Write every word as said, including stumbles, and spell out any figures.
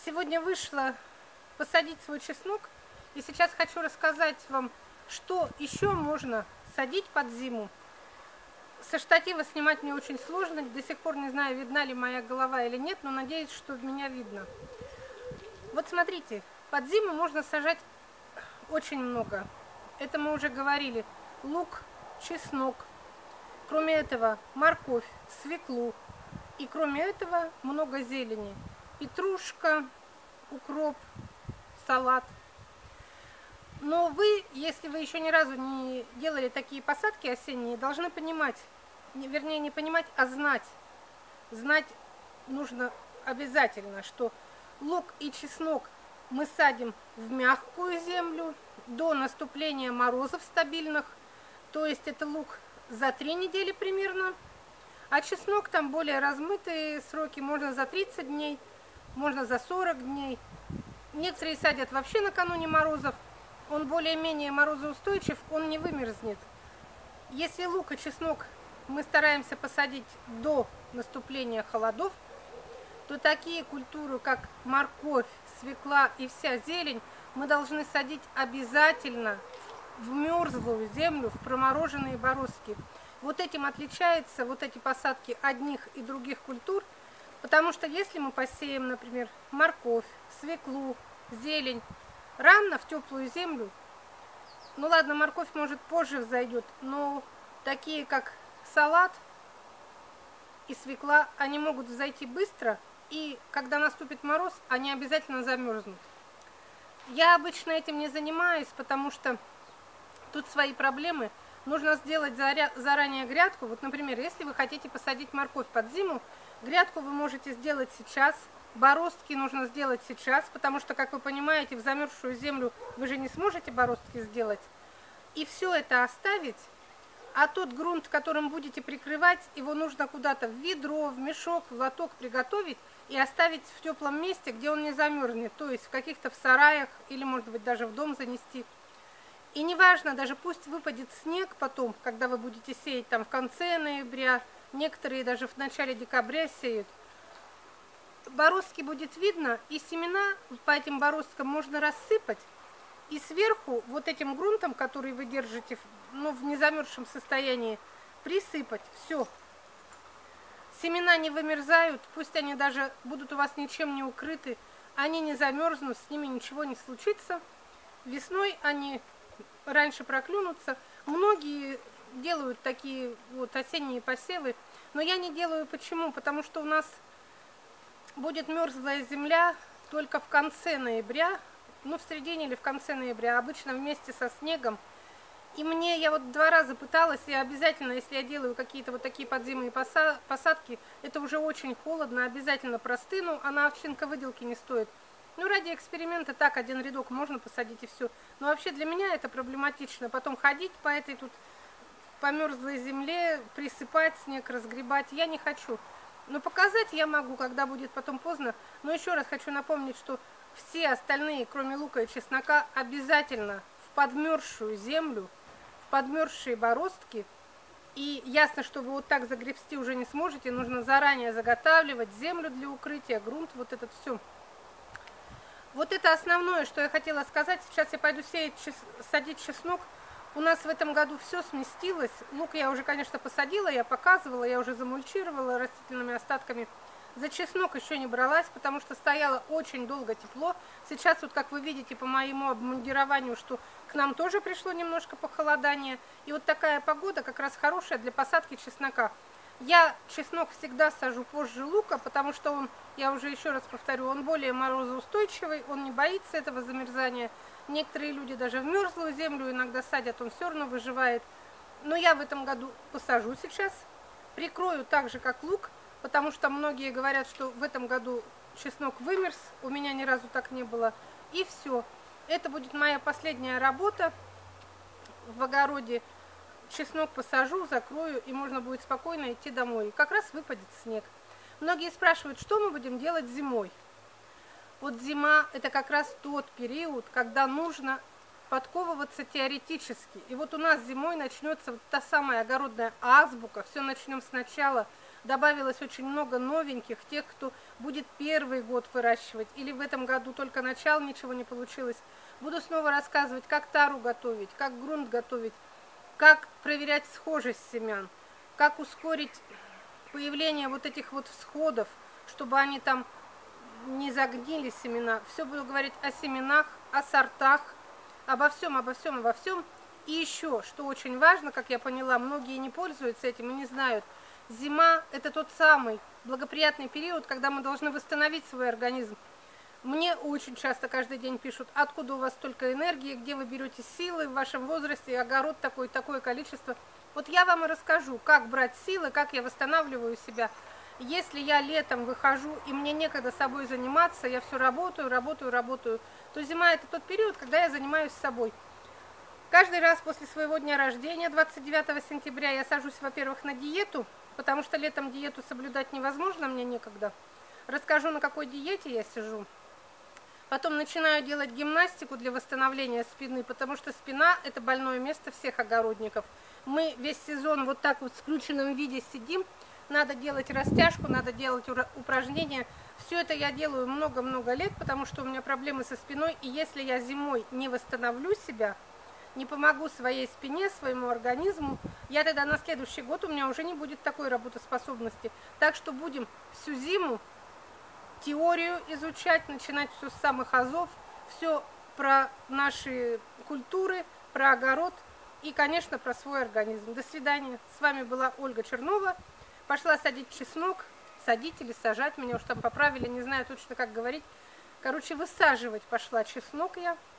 Сегодня вышла посадить свой чеснок, и сейчас хочу рассказать вам, что еще можно садить под зиму. Со штатива снимать мне очень сложно, до сих пор не знаю, видна ли моя голова или нет, но надеюсь, что меня видно. Вот смотрите, под зиму можно сажать очень много. Это мы уже говорили. Лук, чеснок. Кроме этого, морковь, свеклу. И кроме этого, много зелени. Петрушка, укроп, салат. Но вы, если вы еще ни разу не делали такие посадки осенние, должны понимать, вернее не понимать, а знать. Знать нужно обязательно, что лук и чеснок мы садим в мягкую землю до наступления морозов стабильных. То есть это лук за три недели примерно. А чеснок там более размытые сроки, можно за тридцать дней, можно за сорок дней. Некоторые садят вообще накануне морозов. Он более-менее морозоустойчив, он не вымерзнет. Если лук и чеснок мы стараемся посадить до наступления холодов, то такие культуры, как морковь, свекла и вся зелень, мы должны садить обязательно в мерзлую землю, в промороженные бороздки. Вот этим отличаются вот эти посадки одних и других культур, потому что если мы посеем, например, морковь, свеклу, зелень рано в теплую землю, ну ладно, морковь может позже взойдет, но такие как салат и свекла, они могут взойти быстро, и когда наступит мороз, они обязательно замерзнут. Я обычно этим не занимаюсь, потому что тут свои проблемы. Нужно сделать заранее грядку. Вот, например, если вы хотите посадить морковь под зиму, грядку вы можете сделать сейчас. Бороздки нужно сделать сейчас, потому что, как вы понимаете, в замерзшую землю вы же не сможете бороздки сделать. И все это оставить, а тот грунт, которым будете прикрывать, его нужно куда-то в ведро, в мешок, в лоток приготовить и оставить в теплом месте, где он не замерзнет, то есть в каких-то в сараях или, может быть, даже в дом занести. И неважно, даже пусть выпадет снег потом, когда вы будете сеять там в конце ноября, некоторые даже в начале декабря сеют, бороздки будет видно, и семена по этим бороздкам можно рассыпать, и сверху вот этим грунтом, который вы держите ну, в незамерзшем состоянии, присыпать. Все. Семена не вымерзают, пусть они даже будут у вас ничем не укрыты, они не замерзнут, с ними ничего не случится. Весной они раньше проклюнутся. Многие делают такие вот осенние посевы, но я не делаю. Почему? Потому что у нас будет мерзлая земля только в конце ноября, ну в середине или в конце ноября, обычно вместе со снегом. И мне, я вот два раза пыталась, и обязательно, если я делаю какие-то вот такие подзимные посадки, это уже очень холодно, обязательно простыну, а на овчинка выделки не стоит. Ну, ради эксперимента так, один рядок можно посадить и все. Но вообще для меня это проблематично. Потом ходить по этой тут по мерзлой земле, присыпать снег, разгребать, я не хочу. Но показать я могу, когда будет потом поздно. Но еще раз хочу напомнить, что все остальные, кроме лука и чеснока, обязательно в подмерзшую землю, в подмерзшие бороздки. И ясно, что вы вот так загребсти уже не сможете. Нужно заранее заготавливать землю для укрытия, грунт, вот этот все. Вот это основное, что я хотела сказать. Сейчас я пойду сеять, садить чеснок. У нас в этом году все сместилось. Лук я уже, конечно, посадила, я показывала, я уже замульчировала растительными остатками. За чеснок еще не бралась, потому что стояло очень долго тепло. Сейчас, вот как вы видите по моему обмундированию, что к нам тоже пришло немножко похолодание. И вот такая погода как раз хорошая для посадки чеснока. Я чеснок всегда сажу позже лука, потому что он, я уже еще раз повторю, он более морозоустойчивый, он не боится этого замерзания. Некоторые люди даже в мерзлую землю иногда садят, он все равно выживает. Но я в этом году посажу сейчас, прикрою так же, как лук, потому что многие говорят, что в этом году чеснок вымерз, у меня ни разу так не было. И все. Это будет моя последняя работа в огороде. Чеснок посажу, закрою, и можно будет спокойно идти домой. И как раз выпадет снег. Многие спрашивают, что мы будем делать зимой. Вот зима – это как раз тот период, когда нужно подковываться теоретически. И вот у нас зимой начнется вот та самая огородная азбука, все начнем сначала. добавилось очень много новеньких, тех, кто будет первый год выращивать, или в этом году только начало, ничего не получилось. Буду снова рассказывать, как тару готовить, как грунт готовить, как проверять схожесть семян, как ускорить появление вот этих вот всходов, чтобы они там не загнили семена. Все буду говорить о семенах, о сортах, обо всем, обо всем, обо всем. И еще, что очень важно, как я поняла, многие не пользуются этим и не знают. Зима – это тот самый благоприятный период, когда мы должны восстановить свой организм. Мне очень часто каждый день пишут, откуда у вас столько энергии, где вы берете силы в вашем возрасте, огород такой, такое количество. Вот я вам и расскажу, как брать силы, как я восстанавливаю себя. Если я летом выхожу и мне некогда собой заниматься, я все работаю, работаю, работаю, то зима – это тот период, когда я занимаюсь собой. Каждый раз после своего дня рождения, двадцать девятого сентября, я сажусь, во-первых, на диету, потому что летом диету соблюдать невозможно, мне некогда. Расскажу, на какой диете я сижу. Потом начинаю делать гимнастику для восстановления спины, потому что спина – это больное место всех огородников. Мы весь сезон вот так вот в скрюченном виде сидим, надо делать растяжку, надо делать упражнения. Все это я делаю много-много лет, потому что у меня проблемы со спиной, и если я зимой не восстановлю себя, не помогу своей спине, своему организму, я тогда на следующий год у меня уже не будет такой работоспособности. Так что будем всю зиму теорию изучать, начинать все с самых азов, все про наши культуры, про огород и, конечно, про свой организм. До свидания. С вами была Ольга Чернова. Пошла садить чеснок, садить или сажать, меня уж там поправили, не знаю точно как говорить. Короче, высаживать пошла чеснок я.